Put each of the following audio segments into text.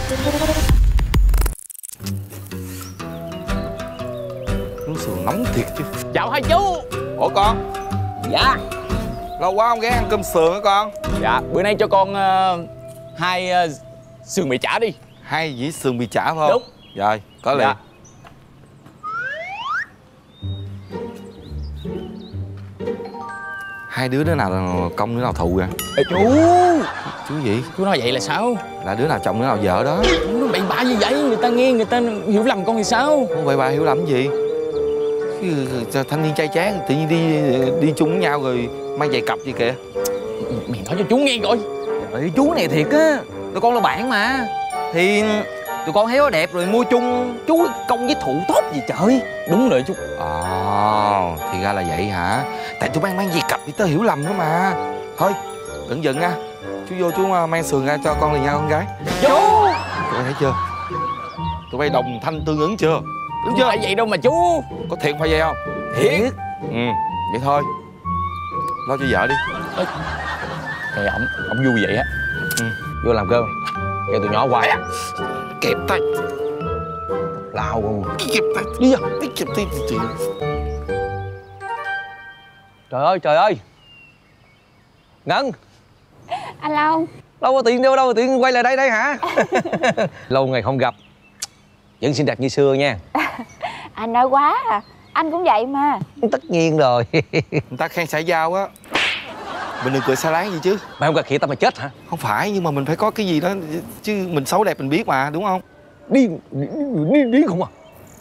Nước sườn nóng thiệt chứ. Chào hai chú. Ủa con? Dạ. Lâu quá không ghé ăn cơm sườn hả con? Dạ, bữa nay cho con hai sườn bị chả đi. 2 dĩa sườn bị chả phải không? Đúng. Rồi, có liền. Dạ. Hai đứa nào là công đứa nào thụ vậy? Ê chú. Chú gì? Chú nói vậy là sao? Là đứa nào chồng đứa nào vợ đó. Nó bậy bạ như vậy, người ta nghe người ta hiểu lầm con thì sao? Không vậy bà hiểu lầm gì? Thanh niên trai tráng tự nhiên đi chung với nhau rồi mang giày cặp gì kìa. Mày nói cho chú nghe coi. Trời, chú này thiệt á, tụi con là bạn mà. Thì tụi con thấy nó đẹp rồi mua chung, chú công với thụ tốt gì trời. Đúng rồi chú. Thì ra là vậy hả? Tại tụi mang giày cặp thì tớ hiểu lầm đó mà. Thôi đừng giận nha. Chú vô chú mang sườn ra cho con liền nha con gái. Chú. Tụi bay thấy chưa? Tụi bay đồng thanh tương ứng chưa? Đúng Không chưa? phải vậy đâu mà chú. Có thiệt phải vậy không? Thiệt. Vậy thôi. Lo cho vợ đi. Trời, ổng vui vậy á. Vô làm cơm, kêu tụi nhỏ hoài á. Kẹp tay. Lao không. Kẹp tay. Đi à? Kẹp tay. Trời ơi. Ngân. Anh Long. Đâu có tiện đâu tiện quay lại đây hả? Lâu ngày không gặp. Vẫn xinh đẹp như xưa nha. Anh nói quá à. Anh cũng vậy mà. Tất nhiên rồi. Người ta khen xã giao á. Mình đừng cười xa láng gì chứ. Mày không cà khịa tao mày chết hả? Không phải, nhưng mà mình phải có cái gì đó chứ. Mình xấu đẹp mình biết mà, đúng không? Điên không à?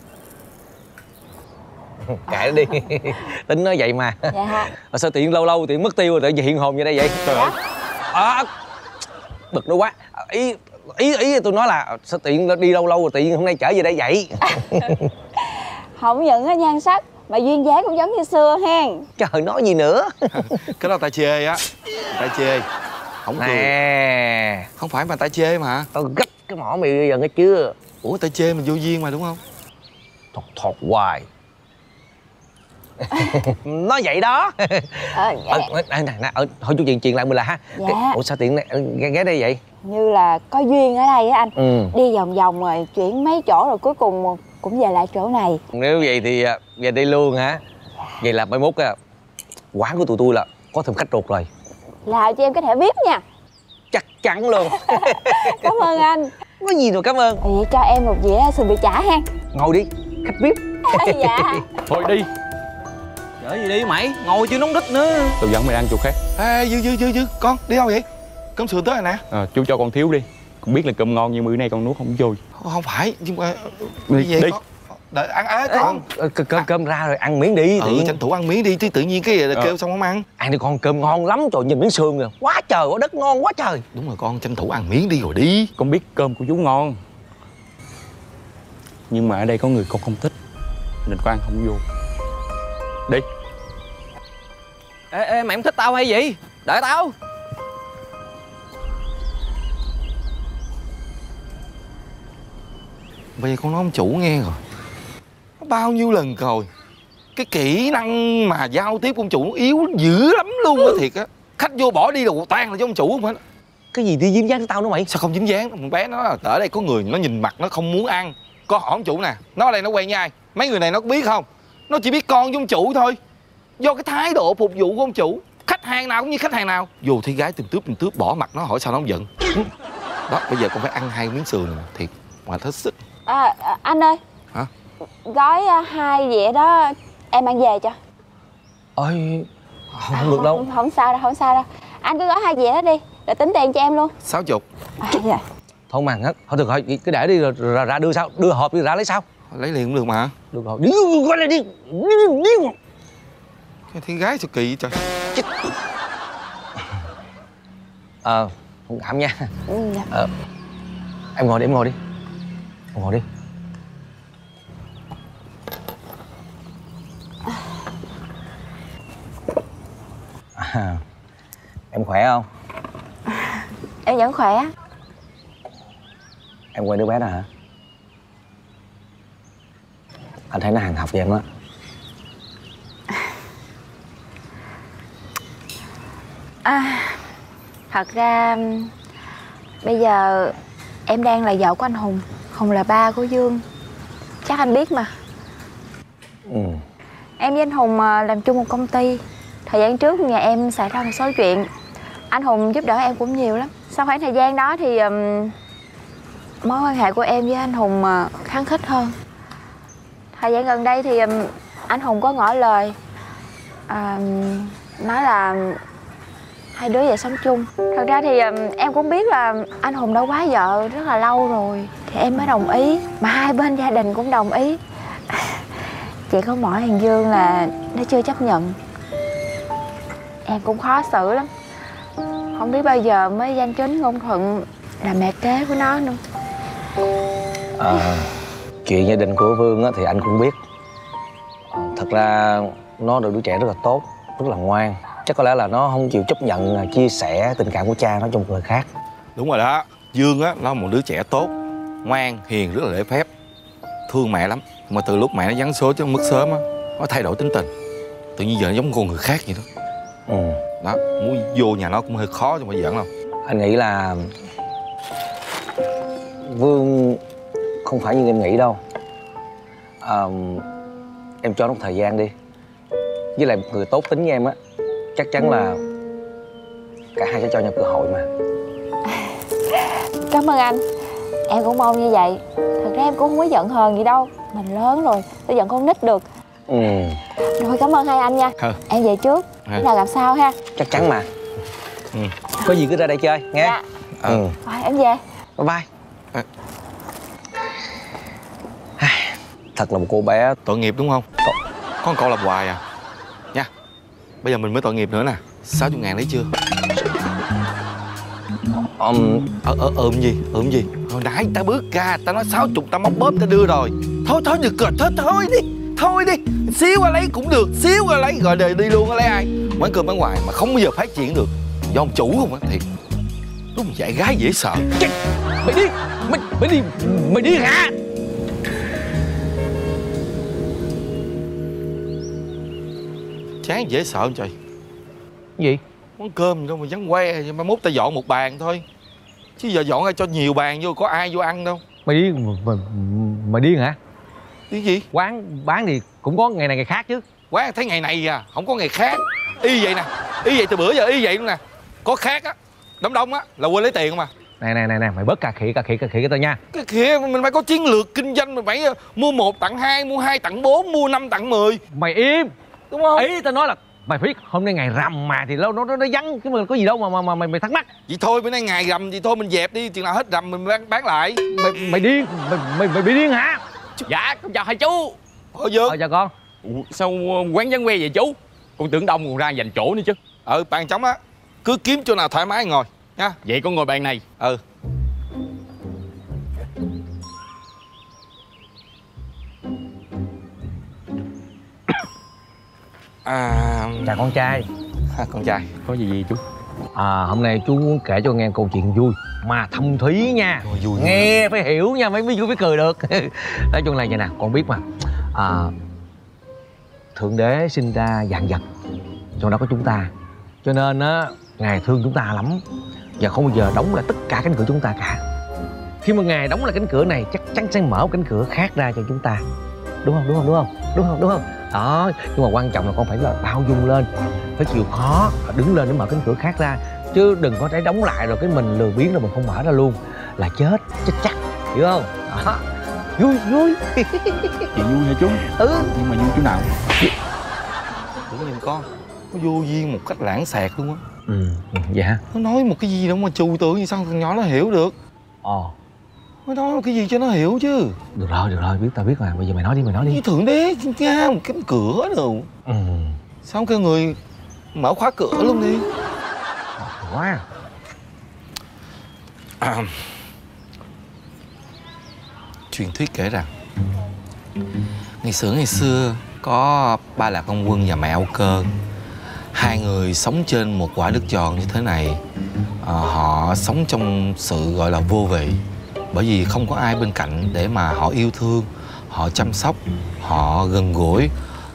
Kệ nó đi. Tính nó vậy mà. Dạ. Sao tự nhiên lâu tự nhiên mất tiêu rồi tự nhiên hiện hồn như đây vậy? Trời ơi. Bực nó quá. Ý tôi nói là sao tự nhiên đi lâu rồi tự nhiên hôm nay trở về đây vậy? Không những á nhan sắc mà duyên dáng cũng giống như xưa hen. Trời nói gì nữa. Cái đó ta chê á. Ta chê. Không cười. Nè. Không phải mà ta chê mà. Tao gấp cái mỏ mày bây giờ nghe chưa? Ủa ta chê mình vô duyên mà đúng không? Thọt hoài. Nói vậy đó. Thôi chú chuyện lại mình là ha. Dạ. Ủa sao tiện này ghé đây vậy? Như là có duyên ở đây á anh. Đi vòng vòng rồi chuyển mấy chỗ rồi cuối cùng cũng về lại chỗ này. Nếu vậy thì về đây luôn hả? Vậy là mai mốt quán của tụi tôi là có thêm khách ruột rồi. Làm cho em có thể VIP nha. Chắc chắn luôn. Cảm ơn anh. Có gì đâu cảm ơn. Vậy cho em một dĩa sườn bị chả hen. Ngồi đi, khách VIP. Dạ. Thôi đi. Chở gì đi mày, ngồi chưa nóng đít nữa. Tôi dẫn mày ăn chỗ khác. Ê, Dư, con đi đâu vậy? Cơm sườn tới rồi nè. Chú cho con thiếu đi. Con biết là cơm ngon nhưng bữa nay con nuốt không trôi. Không phải, nhưng mà Đi. Đợi ăn con. Cơm ra rồi ăn miếng đi. Tranh thủ ăn miếng đi, chứ tự nhiên cái kêu xong không ăn. Ăn đi con, cơm ngon lắm rồi, nhìn miếng sườn kìa. Quá trời, quá đất ngon quá trời. Đúng rồi con, tranh thủ ăn miếng đi rồi đi. Con biết cơm của chú ngon. Nhưng mà ở đây có người con không thích nên con ăn không vô. Đi. Ê, mày không thích tao hay gì? Đợi tao. Bây giờ con nói ông chủ nghe rồi. Bao nhiêu lần rồi. Cái kỹ năng mà giao tiếp của ông chủ yếu dữ lắm luôn á, thiệt á. Khách vô bỏ đi đồ tan là cho ông chủ không hết. Cái gì đi dính dáng với tao nữa mày? Sao không dính dáng? Một bé nó ở đây có người nó nhìn mặt nó không muốn ăn. Con hỏi ông chủ nè, nó ở đây nó quen với ai? Mấy người này nó có biết không? Nó chỉ biết con với ông chủ thôi. Do cái thái độ phục vụ của ông chủ. Khách hàng nào cũng như khách hàng nào. Vô thấy gái từng tướp bỏ mặt nó hỏi sao nó không giận. Đó, bây giờ con phải ăn 2 miếng sườn này. Thiệt, mà hết sức. Anh ơi. Hả? Gói 2 dĩa đó em mang về cho. Ôi, không được đâu. Không sao đâu. Anh cứ gói 2 dĩa đó đi, rồi tính tiền cho em luôn. 60. Dạ. Thôi màng hết. Thôi được rồi, cứ để đi rồi ra đưa sao? Đưa hộp đi ra lấy sao? Lấy liền cũng được mà. Được rồi, đi qua đây đi. Cái thiên gái sao kỳ vậy trời. Thông cảm nha. Dạ. Em ngồi đi. Ngồi đi. Em khỏe không? Em vẫn khỏe. Em quen đứa bé đó hả? Anh thấy nó hàng học với em á. Thật ra bây giờ em đang là vợ của anh Hùng. Hùng là ba của Dương. Chắc anh biết mà. Em với anh Hùng làm chung một công ty. Thời gian trước nhà em xảy ra một số chuyện. Anh Hùng giúp đỡ em cũng nhiều lắm. Sau khoảng thời gian đó thì mối quan hệ của em với anh Hùng khăng khít hơn. Thời gian gần đây thì anh Hùng có ngỏ lời nói là hai đứa về sống chung. Thật ra thì em cũng biết là anh Hùng đã quá vợ rất là lâu rồi thì em mới đồng ý. Mà hai bên gia đình cũng đồng ý. Chỉ có mỗi thằng Dương là nó chưa chấp nhận. Em cũng khó xử lắm. Không biết bao giờ mới danh chính ngôn thuận là mẹ kế của nó nữa. Chuyện gia đình của Vương thì anh cũng biết. Thật ra nó là đứa trẻ rất là tốt, rất là ngoan. Chắc có lẽ là nó không chịu chấp nhận chia sẻ tình cảm của cha nó cho một người khác. Đúng rồi đó. Dương á, nó là một đứa trẻ tốt, ngoan, hiền, rất là lễ phép, thương mẹ lắm. Mà từ lúc mẹ nó giáng số chứ mất sớm á, nó thay đổi tính tình. Tự nhiên giờ nó giống con người khác vậy đó. Đó, muốn vô nhà nó cũng hơi khó cho mà giỡn đâu. Anh nghĩ là Vương không phải như em nghĩ đâu. Em cho nó một thời gian đi. Với lại một người tốt tính như em á, chắc chắn là cả hai sẽ cho nhau cơ hội mà. Cảm ơn anh. Em cũng mong như vậy. Thật ra em cũng không có giận hờn gì đâu. Mình lớn rồi, tôi giận con nít được. Rồi cảm ơn hai anh nha. Em về trước. Bữa nào gặp sau ha. Chắc chắn mà. Có gì cứ ra đây chơi nghe. Dạ. Rồi em về. Bye bye. Thật là một cô bé tội nghiệp đúng không? Có một câu làm hoài à. Nha. Bây giờ mình mới tội nghiệp nữa nè. 60.000 lấy chưa? Gì? Hồi nãy ta bước ra, ta nói 60, ta móc bóp ta đưa rồi. Thôi được rồi, thôi đi. Xíu qua lấy cũng được, xíu qua lấy rồi đời đi luôn á, lấy ai? Quán cơm bán ngoài mà không bao giờ phát triển được. Do ông chủ không á, thiệt. Đúng dạy gái dễ sợ. Mày đi hả? Chán dễ sợ không trời? Gì? Món cơm gì đâu mà vắng que, mai mốt ta dọn một bàn thôi. Chứ giờ dọn ra cho nhiều bàn vô, có ai vô ăn đâu. Mày điên hả? Điên gì? Quán bán thì cũng có ngày này ngày khác chứ. Quán thấy ngày này à, không có ngày khác. Y vậy nè, y vậy từ bữa giờ y vậy luôn nè. Có khác á, đông á là quên lấy tiền không à. Này, mày bớt cà khịa cho tao nha. Cái khịa mình phải có chiến lược kinh doanh, mình phải mua 1 tặng 2, mua 2 tặng 4, mua 5 tặng 10. Mày im. Đúng không? Ý tao nói là mày biết hôm nay ngày rằm mà thì nó vắng chứ mà có gì đâu mà mày thắc mắc. Vậy thôi bữa nay ngày rằm thì thôi mình dẹp đi, chừng nào hết rằm mình bán lại. Mày điên, mày bị điên hả? Dạ con chào hai chú. Dương. Chào con. Sao quán vắng que vậy chú? Con tưởng đông còn ra dành chỗ nữa chứ. Bàn trống á, cứ kiếm chỗ nào thoải mái ngồi nha. Vậy con ngồi bàn này. Chào con trai. Con trai. Có gì chú? Hôm nay chú muốn kể cho nghe câu chuyện vui mà thâm thúy nha. Vui nghe phải hiểu nha, mới vui mới cười được. Nói chung là vậy nè, con biết mà. Thượng đế sinh ra vạn vật, trong đó có chúng ta. Cho nên á, Ngài thương chúng ta lắm và không bao giờ đóng lại tất cả cánh cửa chúng ta cả. Khi mà Ngài đóng lại cánh cửa này, chắc chắn sẽ mở một cánh cửa khác ra cho chúng ta. Đúng không? Đó, nhưng mà quan trọng là con phải là bao dung lên, phải chịu khó, đứng lên để mở cánh cửa khác ra. Chứ đừng có trái đóng lại rồi cái mình lười biếng rồi mình không mở ra luôn là chết chắc, hiểu không? Đó, vui. Chị vui hả chú? Nhưng mà vui chỗ nào? Tưởng nhìn con, nó vô duyên một cách lãng xẹt luôn á. Vậy hả? Nó nói một cái gì đâu mà trừu tượng gì sao thằng nhỏ nó hiểu được. Nó nói một cái gì cho nó hiểu chứ. Được rồi, tao biết rồi. Bây giờ mày nói đi. Cái thượng đế ra một cánh cửa rồi. Sao không kêu người mở khóa cửa luôn đi. Quá. Truyền thuyết kể rằng ngày xưa có ba Lạc Long Quân và mẹ Âu Cơ. Hai người sống trên một quả đất tròn như thế này. Họ sống trong sự gọi là vô vị, bởi vì không có ai bên cạnh để mà họ yêu thương, họ chăm sóc, họ gần gũi,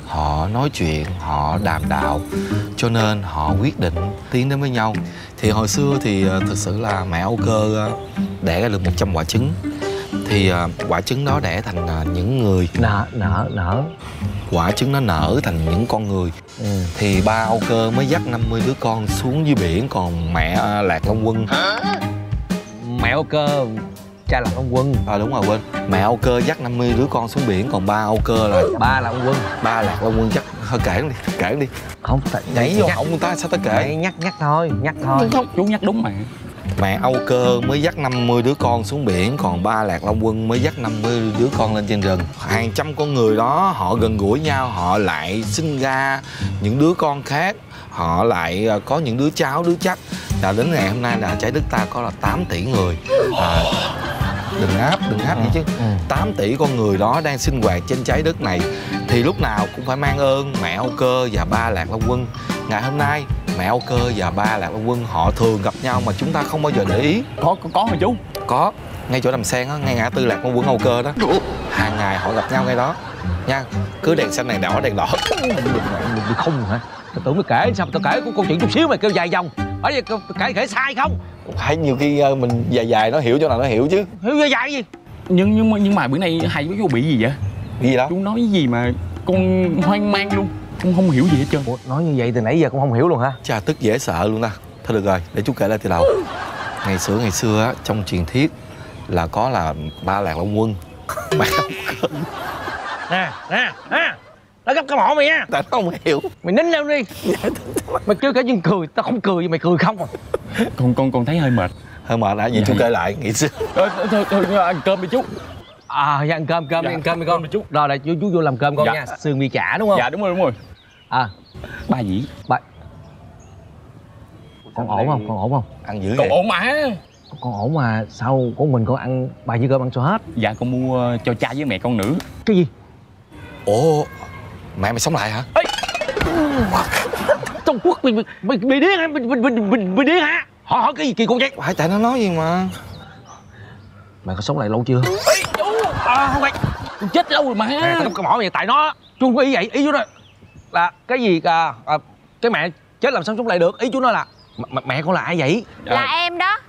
họ nói chuyện, họ đàm đạo, cho nên họ quyết định tiến đến với nhau. Thì hồi xưa thì thực sự là mẹ Âu Cơ đẻ ra được 100 quả trứng. Thì quả trứng đó đẻ thành những người nở quả trứng nó nở thành những con người. Thì ba Âu Cơ mới dắt 50 đứa con xuống dưới biển, còn mẹ Lạc Long Quân. Mẹ Âu Cơ cha là ông Quân. Đúng rồi, quên. Mẹ Âu Cơ dắt 50 đứa con xuống biển, còn ba Âu Cơ là Ba là ông Quân. ba Lạc Long Quân. Chắc thôi kể đi. Không, Nhảy vô họng người ta sao ta kể. Nhắc thôi. Chú nhắc đúng mà. Mẹ Âu Cơ mới dắt 50 đứa con xuống biển, còn ba Lạc Long Quân mới dắt 50 đứa con lên trên rừng. Hàng trăm con người đó họ gần gũi nhau, họ lại sinh ra những đứa con khác, họ lại có những đứa cháu, đứa chắc. Là đến ngày hôm nay là trái đất ta có là 8 tỷ người. Đừng áp vậy chứ. 8 tỷ con người đó đang sinh hoạt trên trái đất này, thì lúc nào cũng phải mang ơn mẹ Âu Cơ và ba Lạc Long Quân. Ngày hôm nay mẹ Âu Cơ và ba Lạc Long Quân họ thường gặp nhau mà chúng ta không bao giờ để ý. Có hả chú? Có, ngay chỗ đầm sen á, ngay ngã tư Lạc Long Quân Âu Cơ đó. Hàng ngày họ gặp nhau ngay đó nha. Cứ đèn xanh đèn đỏ Bị không hả? Tao tưởng mày kể sao tao kể câu chuyện chút xíu mày kêu dài dòng. Bởi vì kể sai không? Phải nhiều khi mình dài nó hiểu chỗ nào nó hiểu chứ. Hiểu dài gì? Nhưng mà bữa nay hai chú bị gì vậy? Gì đó? Chú nói gì mà con hoang mang luôn, con không hiểu gì hết trơn. Ủa, nói như vậy từ nãy giờ con không hiểu luôn hả? Chà, tức dễ sợ luôn ta. Thôi được rồi, để chú kể lại từ đầu. Ngày xưa á, trong truyền thuyết là có là ba Lạc Long Quân. Nè tao gấp cái mỏ mày nha. Tại nó không hiểu. Mày nín lên đi. Mày kêu cả dân cười, tao không cười, mày cười không à? Con thấy hơi mệt. Hơi mệt hả? Vậy chú kể lại ngày xưa. Thôi ăn cơm đi chú. Dạ, ăn cơm đi con. Rồi là chú vô làm cơm con nha. Sườn bì chả đúng không? Dạ đúng rồi. Ba dĩ. Con ổn không? Ăn dữ Con vậy? ổn mà. Con ổn mà sao con mình con ăn ba dĩa cơm ăn sao hết? Dạ con mua cho cha với mẹ con nữa. Cái gì? Ủa, mẹ mày sống lại hả? Trung Quốc mày điên hả? Mày điên hả? Hỏi cái gì kỳ cục vậy? Phải tại nó nói gì mà. Mày có sống lại lâu chưa? Không phải. Con chết lâu rồi mà. Tao không có mỏ mày tại nó. Chú không có ý vậy, ý chú đó là cái gì cái mẹ chết làm sao sống lại được? Ý chú nói là mẹ con là ai vậy? Là em đó.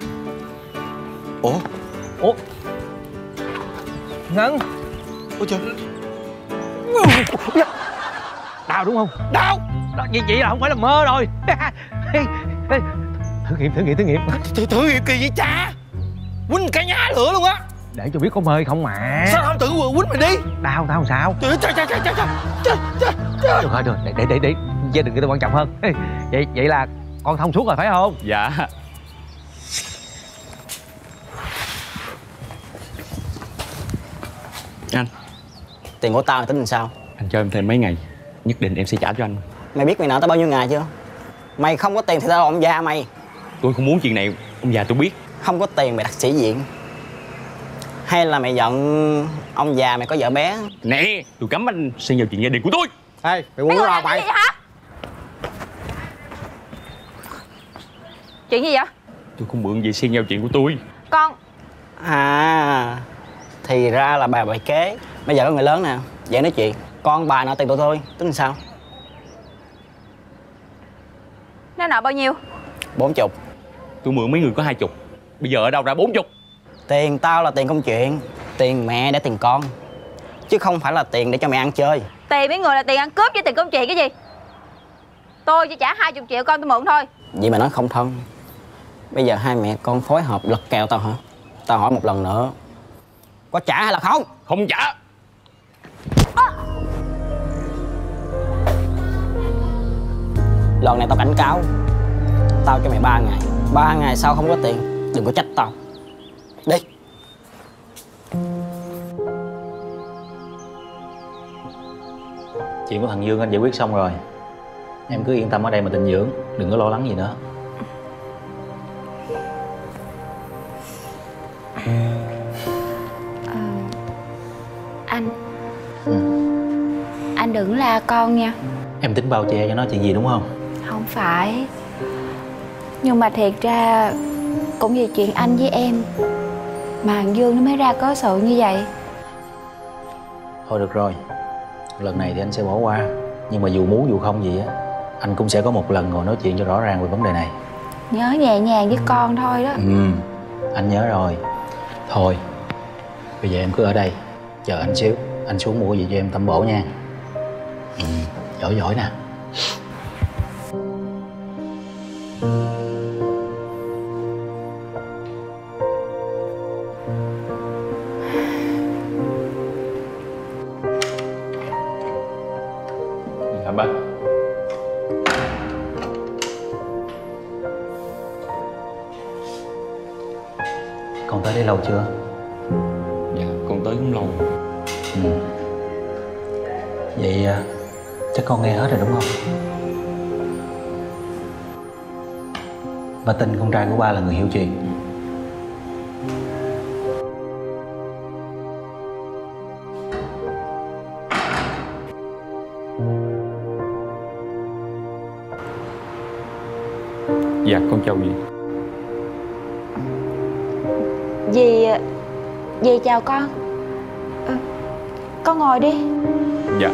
Ủa Ngân. Ôi trời. Đau đúng không? Đau. Vậy là không phải là mơ rồi. Thử nghiệm. Thử nghiệm kỳ vậy cha? Quýnh cả nhá lửa luôn á. Để cho biết có mơ không mà. Sao không tự quýnh mày đi? Đau tao sao? Trời. Được, để gia đình người ta quan trọng hơn. Vậy là con thông suốt rồi phải không? Dạ. Anh, Tiền của tao tính làm sao? anh cho em thêm mấy ngày, nhất định em sẽ trả cho anh. Mày biết mày nợ tao bao nhiêu ngày chưa? Mày không có tiền thì tao là ông già mày. Tôi không muốn chuyện này, ông già tôi biết. Không có tiền mày đặt sĩ diện. Hay là mày giận ông già mày có vợ bé? Nè, tôi cấm anh xen vào chuyện gia đình của tôi. Ê, mày buông ra mày. Gì hả? Chuyện gì vậy? Tôi không mượn gì xen vào chuyện của tôi. Con Thì ra là bà bày kế. Bây giờ có người lớn nè, dễ nói chuyện. Con bà nợ tiền tụi tôi, tính làm sao? nó nợ bao nhiêu? 40. Tôi mượn mấy người có 20. Bây giờ ở đâu ra 40? Tiền tao là tiền công chuyện. Tiền mẹ để tiền con, chứ không phải là tiền để cho mẹ ăn chơi. Tiền mấy người là tiền ăn cướp chứ tiền công chuyện cái gì? Tôi chỉ trả 20 triệu con tôi mượn thôi. Vậy mà nói không thân. Bây giờ hai mẹ con phối hợp lật kèo tao hả? Tao hỏi một lần nữa, có trả hay là không? Không trả. Lần này tao cảnh cáo. Tao cho mày 3 ngày. 3 ngày sau không có tiền, đừng có trách tao. Đi. Chuyện của thằng Dương anh giải quyết xong rồi. Em cứ yên tâm ở đây mà tịnh dưỡng, đừng có lo lắng gì nữa. Anh đừng la con nha. Em tính bao che cho nó chuyện gì đúng không? Không phải. Nhưng mà thiệt ra cũng vì chuyện anh với em mà thằng Dương nó mới ra có sự như vậy. Thôi được rồi, lần này thì anh sẽ bỏ qua. Nhưng mà dù muốn dù không gì á, anh cũng sẽ có một lần ngồi nói chuyện cho rõ ràng về vấn đề này. Nhớ nhẹ nhàng với con thôi đó. Anh nhớ rồi. Thôi, bây giờ em cứ ở đây chờ anh xíu, anh xuống mua gì cho em tẩm bổ nha. Giỏi giỏi nè. Hả ba? Con tới đây lâu chưa? Dạ con tới cũng lâu. Vậy chắc con nghe hết rồi đúng không? Và tin con trai của ba là người hiểu chuyện. Dạ con chào dì. Dì chào con. Con ngồi đi. Dạ.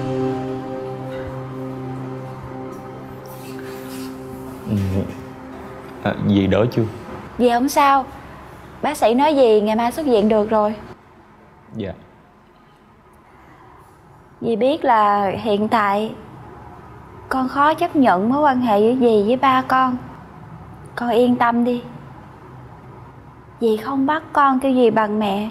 Dì đỡ chưa? Dì không sao. Bác sĩ nói dì ngày mai xuất viện được rồi. Dạ. Dì biết là hiện tại con khó chấp nhận mối quan hệ với dì với ba con. Con yên tâm đi. Dì không bắt con kêu dì bằng mẹ,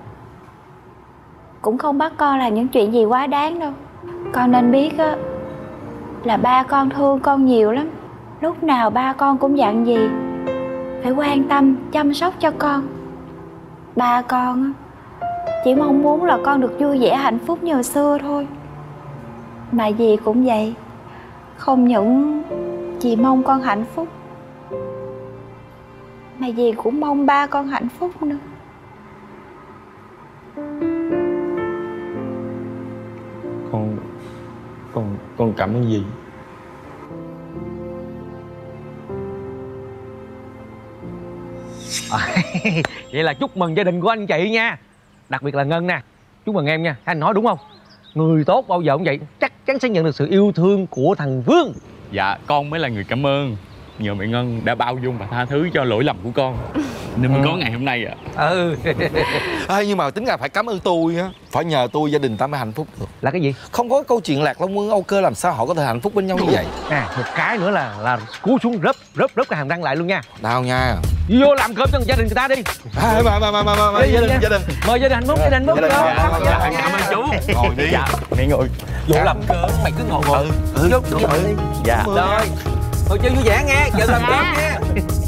cũng không bắt con làm những chuyện gì quá đáng đâu. Con nên biết á, là ba con thương con nhiều lắm. Lúc nào ba con cũng dặn dì phải quan tâm, chăm sóc cho con. Ba con á, chỉ mong muốn là con được vui vẻ hạnh phúc như hồi xưa thôi. Mà dì cũng vậy. Không những dì mong con hạnh phúc, mà dì cũng mong ba con hạnh phúc nữa. Con cảm ơn dì. Vậy là chúc mừng gia đình của anh chị nha. Đặc biệt là Ngân nè. Chúc mừng em nha. Anh nói đúng không? Người tốt bao giờ cũng vậy, chắc chắn sẽ nhận được sự yêu thương của thằng Vương. Dạ con mới là người cảm ơn. Nhờ mẹ Ngân đã bao dung và tha thứ cho lỗi lầm của con, nên mới có ngày hôm nay ạ. Nhưng mà tính ra phải cảm ơn tôi á. Phải nhờ tôi gia đình ta mới hạnh phúc được. Là cái gì? Không có câu chuyện Lạc Long Quân Âu Cơ làm sao họ có thể hạnh phúc bên nhau như vậy. Một cái nữa là cú xuống rớp cái hàm răng lại luôn nha. Nào nha. Vô làm cơm cho gia đình người ta đi. Gia đình. Mời gia đình hạnh phúc, gia đình hạnh phúc. Cảm ơn chú. Ngồi đi. Dạ mẹ ngồi. Vô làm cơm mày cứ ngồi. Vô. Dạ. Rồi. Thôi chơi vui vẻ nghe, giờ làm cơm nha.